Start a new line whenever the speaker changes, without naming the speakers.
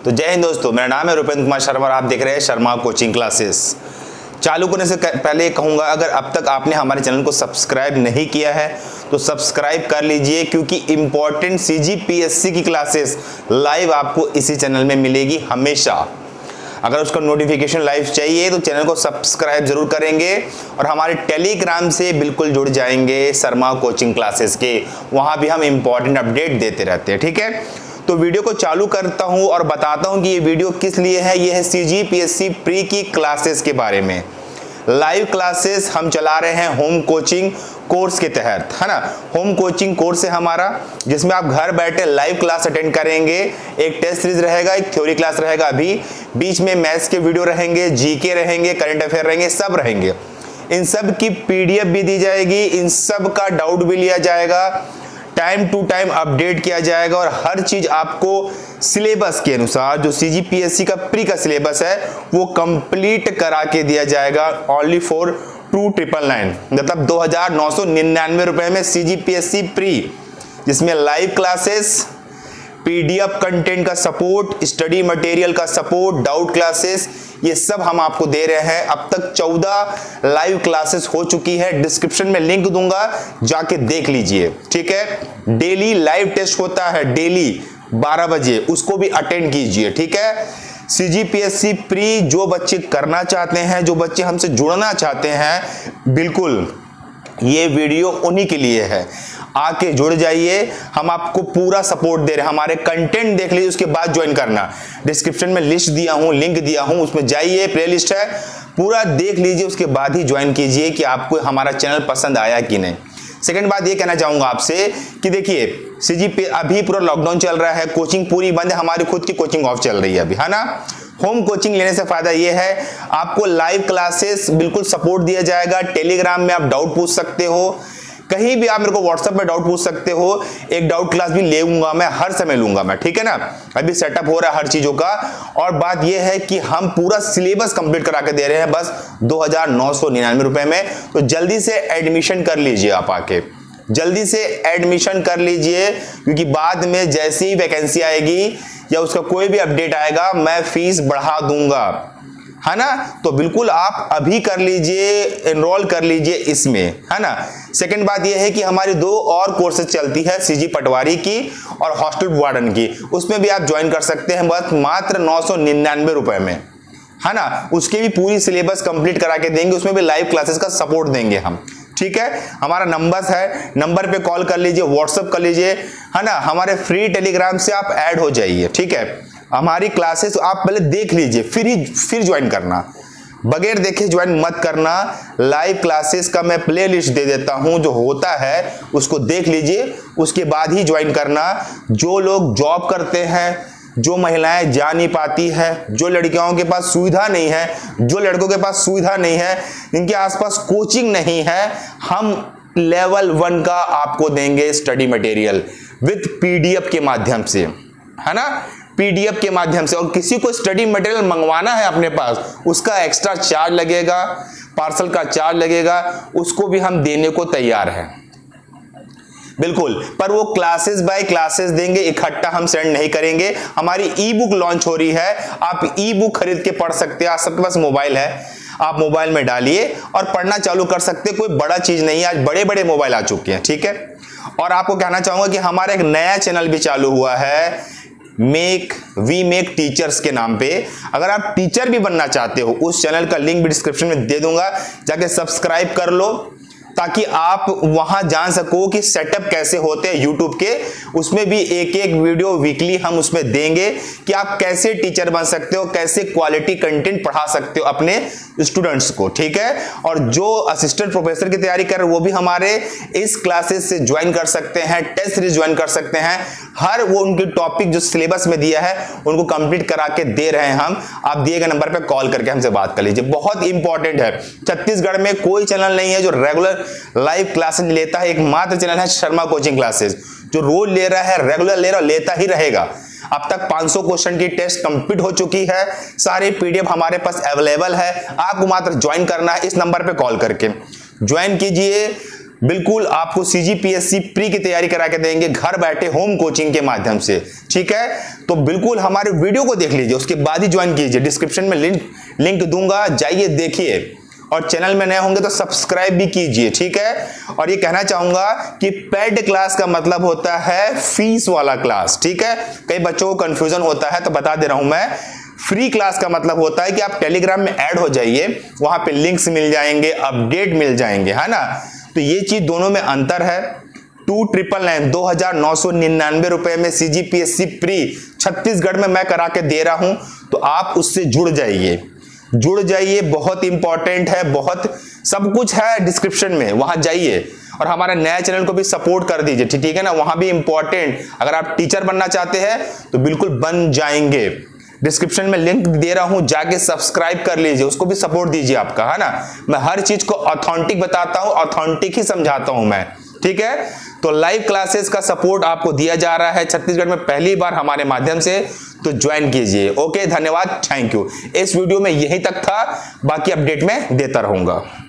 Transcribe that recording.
तो जय हिंद दोस्तों, मेरा नाम है रुपेंद्र कुमार शर्मा और आप देख रहे हैं शर्मा कोचिंग क्लासेस। चालू करने से पहले कहूंगा, अगर अब तक आपने हमारे चैनल को सब्सक्राइब नहीं किया है तो सब्सक्राइब कर लीजिए, क्योंकि इंपॉर्टेंट CGPSC की क्लासेस लाइव आपको इसी चैनल में मिलेगी हमेशा। अगर उसका नोटिफिकेशन लाइव चाहिए तो चैनल को सब्सक्राइब जरूर करेंगे और हमारे टेलीग्राम से बिल्कुल जुड़ जाएंगे शर्मा कोचिंग क्लासेस के। वहां भी हम इंपॉर्टेंट अपडेट देते रहते हैं, ठीक है। तो वीडियो को चालू करता हूं और बताता हूं कि ये वीडियो किस लिए है। ये है CGPSC प्री की क्लासेस के बारे में। लाइव क्लासेस हम चला रहे हैं होम कोचिंग कोर्स के तहत, है ना। होम कोचिंग कोर्स है हमारा, जिसमें आप घर बैठे लाइव क्लास अटेंड करेंगे। एक टेस्ट सीरीज रहेगा, एक थ्योरी क्लास रहेगा, अभी बीच में मैथ्स के वीडियो रहेंगे, जीके रहेंगे, करंट अफेयर रहेंगे, सब रहेंगे। इन सब की PDF भी दी जाएगी, इन सब का डाउट भी लिया जाएगा, टाइम टू टाइम अपडेट किया जाएगा और हर चीज आपको सिलेबस के अनुसार, जो CGPSC का प्री का सिलेबस है वो कंप्लीट करा के दिया जाएगा। ओनली फॉर 2999, मतलब 2999 रुपए में CGPSC प्री, जिसमें लाइव क्लासेस, PDF कंटेंट का सपोर्ट, स्टडी मटेरियल का सपोर्ट, डाउट क्लासेस, ये सब हम आपको दे रहे हैं। अब तक 14 लाइव क्लासेस हो चुकी है, डिस्क्रिप्शन में लिंक दूंगा, जाके देख लीजिए, ठीक है। डेली लाइव टेस्ट होता है, डेली 12 बजे, उसको भी अटेंड कीजिए, ठीक है। CGPSC प्री जो बच्चे करना चाहते हैं, जो बच्चे हमसे जुड़ना चाहते हैं, बिल्कुल ये वीडियो उन्हीं के लिए है। आके जुड़ जाइए, हम आपको पूरा सपोर्ट दे रहे हैं। हमारे कंटेंट देख लीजिए, उसके बाद ज्वाइन करना। डिस्क्रिप्शन में लिस्ट दिया हूं, लिंक दिया हूं, उसमें जाइए, प्लेलिस्ट है, पूरा देख लीजिए, उसके बाद ही ज्वाइन कीजिए कि आपको हमारा चैनल पसंद आया कि नहीं। सेकंड बात ये कहना चाहूंगा आपसे कि देखिए, CGP अभी पूरा लॉकडाउन चल रहा है, कोचिंग पूरी बंद है, हमारी खुद की कोचिंग ऑफ चल रही है अभी, है ना। होम कोचिंग लेने से फायदा ये है, आपको लाइव क्लासेस बिल्कुल सपोर्ट दिया जाएगा। टेलीग्राम में आप डाउट पूछ सकते हो, कहीं भी आप मेरे को व्हाट्सएप पे डाउट पूछ सकते हो। एक डाउट क्लास भी लेऊंगा मैं, हर समय लूंगा मैं, ठीक है ना। अभी सेटअप हो रहा है हर चीजों का। और बात यह है कि हम पूरा सिलेबस कंप्लीट करा के दे रहे हैं बस 2999 रुपए में। तो जल्दी से एडमिशन कर लीजिए, आप आके जल्दी से एडमिशन कर लीजिए, क्योंकि बाद में जैसी ही वैकेंसी आएगी या उसका कोई भी अपडेट आएगा, मैं फीस बढ़ा दूंगा, है ना। तो बिल्कुल आप अभी कर लीजिए, एनरोल कर लीजिए इसमें, है ना। सेकंड बात यह है कि हमारी 2 और कोर्सेज चलती है, CG पटवारी की और हॉस्टल वार्डन की, उसमें भी आप ज्वाइन कर सकते हैं बस मात्र 999 रुपए में, है ना। उसकी भी पूरी सिलेबस कंप्लीट करा के देंगे, उसमें भी लाइव क्लासेस का सपोर्ट देंगे हम, ठीक है। हमारा नंबर है, नंबर पे कॉल कर लीजिए, व्हाट्सएप कर लीजिए, है ना। हमारे फ्री टेलीग्राम से आप ऐड हो जाइए, ठीक है। हमारी क्लासेस आप पहले देख लीजिए, फिर ज्वाइन करना, बगैर देखे ज्वाइन मत करना। लाइव क्लासेस का मैं प्लेलिस्ट दे देता हूं, जो होता है उसको देख लीजिए, उसके बाद ही ज्वाइन करना। जो लोग जॉब करते हैं, जो महिलाएं जा नहीं पाती है, जो लड़कियों के पास सुविधा नहीं है, जो लड़कों के पास सुविधा नहीं है, जिनके आसपास कोचिंग नहीं है, हम लेवल 1 का आपको देंगे स्टडी मटेरियल विथ PDF के माध्यम से, है ना। PDF के माध्यम से। और किसी को स्टडी मटेरियल मंगवाना है अपने पास, उसका एक्स्ट्रा चार्ज लगेगा, पार्सल का चार्ज लगेगा, उसको भी हम देने को तैयार हैं, बिल्कुल। पर वो क्लासेस बाय क्लासेस देंगे, इकट्ठा हम सेंड नहीं करेंगे। हमारी ई-बुक लॉन्च हो रही है, आप ई-बुक खरीद के पढ़ सकते हैं। आज सबके पास मोबाइल है, आप मोबाइल में डालिए और पढ़ना चालू कर सकते हैं। कोई बड़ा चीज नहीं है, आज बड़े बड़े मोबाइल आ चुके हैं, ठीक है। और आपको कहना चाहूंगा कि हमारा एक नया चैनल भी चालू हुआ है, वी मेक टीचर्स के नाम पे। अगर आप टीचर भी बनना चाहते हो, उस चैनल का लिंक भी डिस्क्रिप्शन में दे दूंगा, जाके सब्सक्राइब कर लो, ताकि आप वहां जान सको कि सेटअप कैसे होते हैं यूट्यूब के। उसमें भी एक एक वीडियो वीकली हम उसमें देंगे कि आप कैसे टीचर बन सकते हो, कैसे क्वालिटी कंटेंट पढ़ा सकते हो अपने स्टूडेंट्स को, ठीक है। और जो असिस्टेंट प्रोफेसर की तैयारी कर रहे वो भी हमारे इस क्लासेस से ज्वाइन कर सकते हैं, टेस्ट सीरीज ज्वाइन कर सकते हैं। हर वो उनके टॉपिक जो सिलेबस में दिया है उनको कंप्लीट करा के दे रहे हैं हम। आप दिए गए नंबर पर कॉल करके हमसे बात कर लीजिए, बहुत इंपॉर्टेंट है। छत्तीसगढ़ में कोई चैनल नहीं है जो रेगुलर लाइव क्लासेस लेता है, एकमात्र चैनल है शर्मा कोचिंग क्लासेस, जो रोज ले रहा है, रेगुलर ले रहा, लेता ही रहेगा। अब तक 500 क्वेश्चन की टेस्ट कंप्लीट हो चुकी है, सारे PDF हमारे पास अवेलेबल है। आपको मात्र ज्वाइन करना है, इस नंबर पे कॉल करके ज्वाइन कीजिए। बिल्कुल आपको सीजीपीएससी प्री की तैयारी करा के देंगे घर बैठे होम कोचिंग के माध्यम से। ठीक है, तो बिल्कुल हमारे वीडियो को देख लीजिए, उसके बाद ही ज्वाइन कीजिए। डिस्क्रिप्शन में लिंक दूंगा, जाइए देखिए, और चैनल में नए होंगे तो सब्सक्राइब भी कीजिए। ठीक है, और ये कहना चाहूंगा कि पेड क्लास का मतलब होता है फीस वाला क्लास। ठीक है, कई बच्चों को कंफ्यूजन होता है तो बता दे रहा हूं मैं, फ्री क्लास का मतलब होता है कि आप टेलीग्राम में ऐड हो जाइए, वहां पे लिंक्स मिल जाएंगे, अपडेट मिल जाएंगे, है ना। तो ये चीज दोनों में अंतर है। 2999 रुपए में सीजीपीएससी प्री छत्तीसगढ़ में मैं करा के दे रहा हूं, तो आप उससे जुड़ जाइए, बहुत इंपॉर्टेंट है, बहुत सब कुछ है डिस्क्रिप्शन में, वहां जाइए और हमारे नए चैनल को भी सपोर्ट कर दीजिए। ठीक है ना, वहां भी इंपॉर्टेंट, अगर आप टीचर बनना चाहते हैं तो बिल्कुल बन जाएंगे। डिस्क्रिप्शन में लिंक दे रहा हूं, जाके सब्सक्राइब कर लीजिए, उसको भी सपोर्ट दीजिए आपका, है ना। मैं हर चीज को ऑथेंटिक बताता हूं, ऑथेंटिक ही समझाता हूं मैं। ठीक है, तो लाइव क्लासेस का सपोर्ट आपको दिया जा रहा है छत्तीसगढ़ में पहली बार हमारे माध्यम से, तो ज्वाइन कीजिए। ओके, धन्यवाद, थैंक यू। इस वीडियो में यही तक था, बाकी अपडेट में देता रहूंगा।